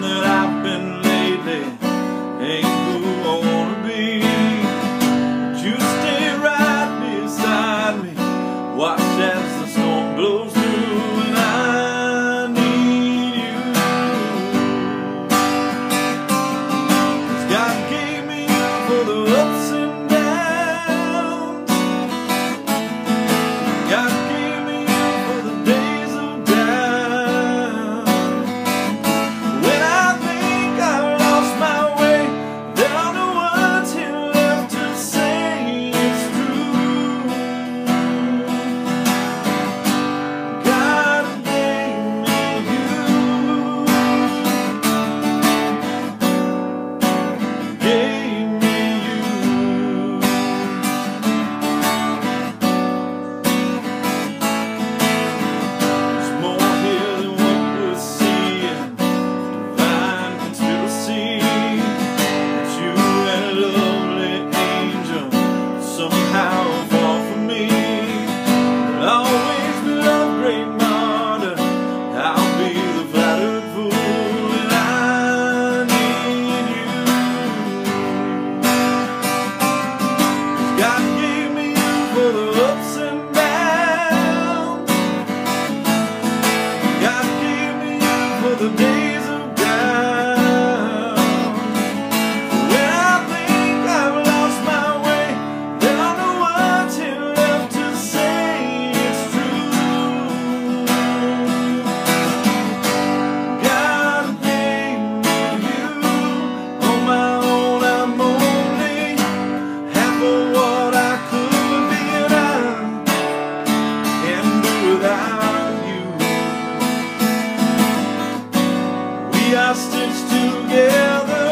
that I've been lately ain't who I wanna be. But you stay right beside me, watch as the storm blows through, and I need you. 'Cause God gave me you for the ups and downs. God gave me you for the days of doubt. When I think I've lost my way, there are no words here left to say it's true. God gave me you. Gave me you. There's more here than what we're seeing. Divine conspiracy. It's you and a lovely angel somehow fall for me. I'll always be loved, great martyr. I'll be the flattered fool, and I need you. 'Cause God gave me you for the ups and downs. God gave me you for the days of doubt. When I think I've lost my way, there are no words here left to say it's true. God gave me you. On my own I'm only half of what I could be, and I can't do without you. We are stitched together